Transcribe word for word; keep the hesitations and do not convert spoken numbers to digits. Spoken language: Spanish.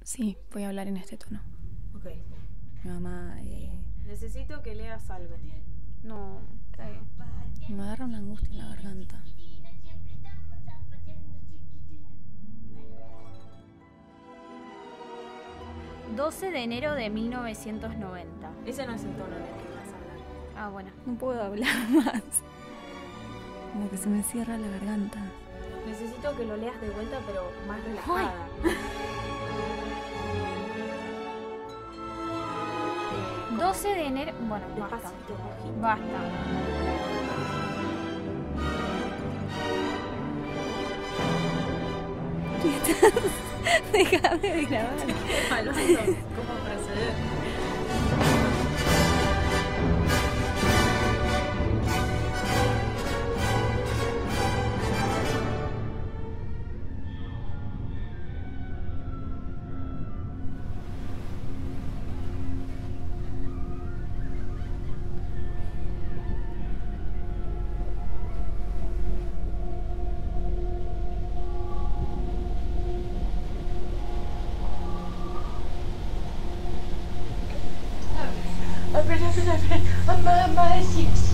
Sí, voy a hablar en este tono. Ok. Mi mamá... Eh, Necesito que leas algo. No, está bien. me agarra una angustia en la garganta. doce de enero de mil novecientos noventa. Ese no es el tono en el que vas a hablar. Ah, bueno. No puedo hablar más. Como que se me cierra la garganta. Necesito que lo leas de vuelta, pero más relajada. doce de enero... Bueno, basta. Despacito, ojito. Basta. Déjame de grabar. Alonso, ¿cómo proceder? Mamá, mamá, sí,